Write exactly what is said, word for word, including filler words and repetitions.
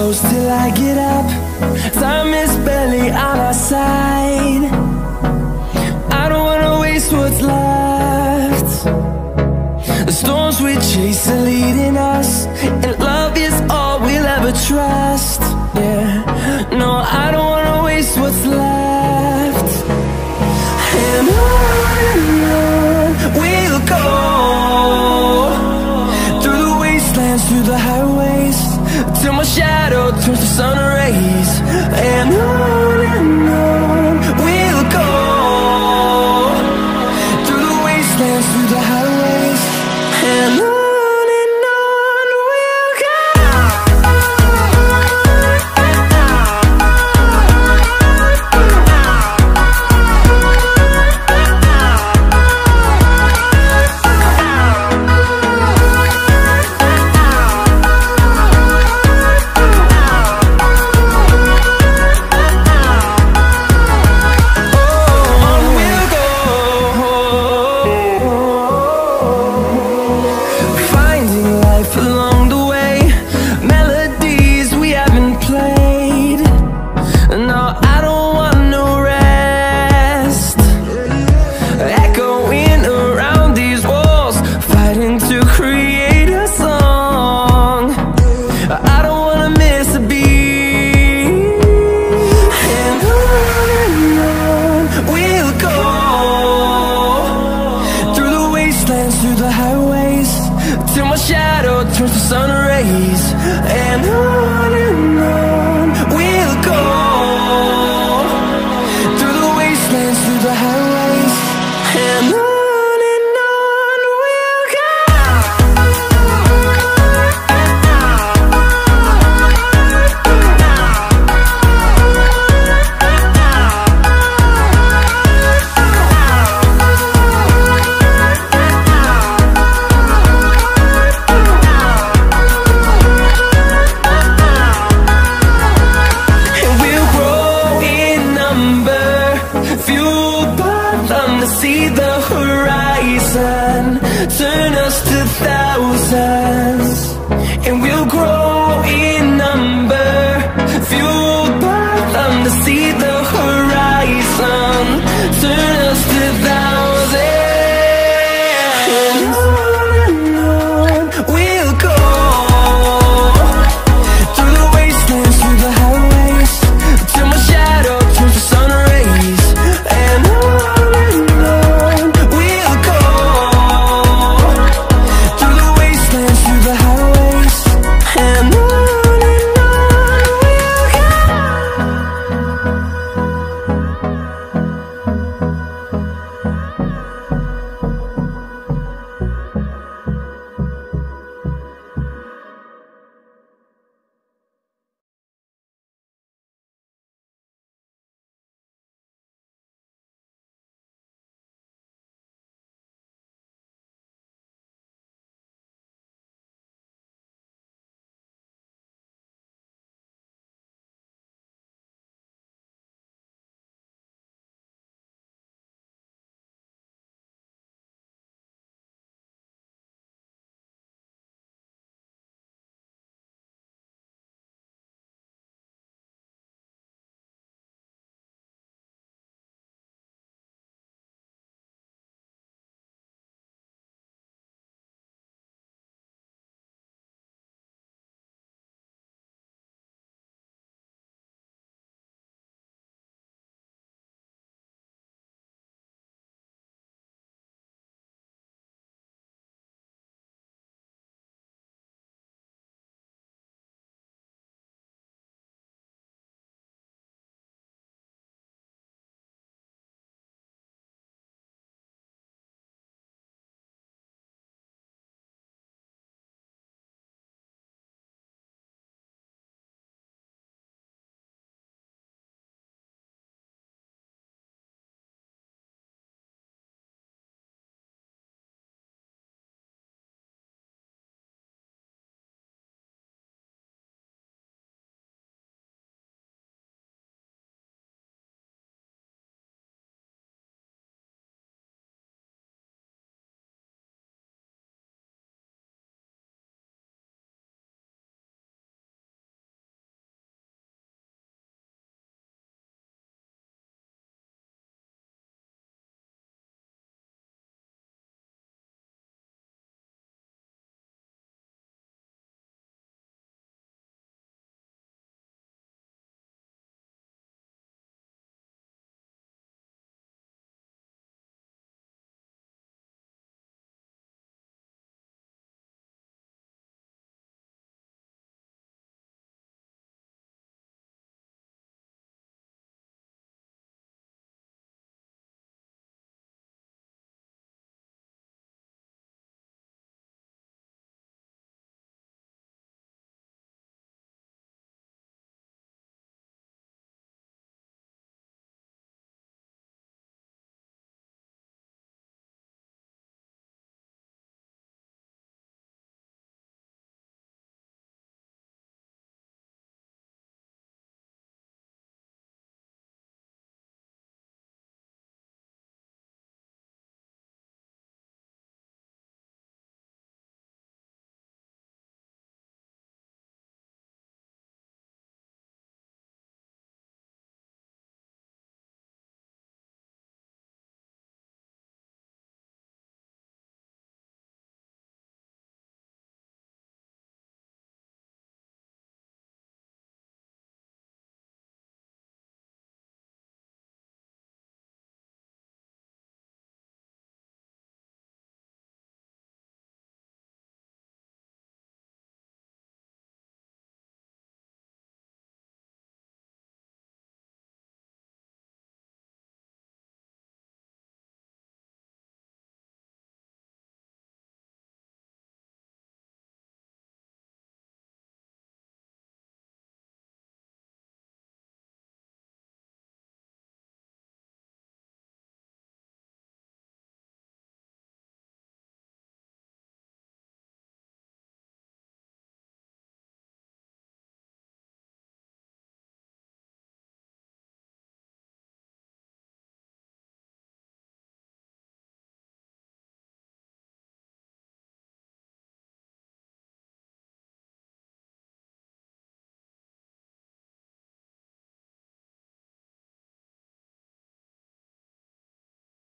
close till I get up. Time is barely on our side. I don't wanna waste what's left. The storms we chase are leading us, and love is all we'll ever trust. Yeah, no, I don't wanna waste what's left. And on and on we'll go, through the wastelands, through the highways, till my shadow turns to sun rays. And on and on we'll go, through the wastelands, through the highways, and on. Through the highways, till my shadow turns to sun rays. And on and on we'll go, through the wastelands, through the highways, and on. See the horizon turn us to thousands, and we'll grow in number, fueled by them to see the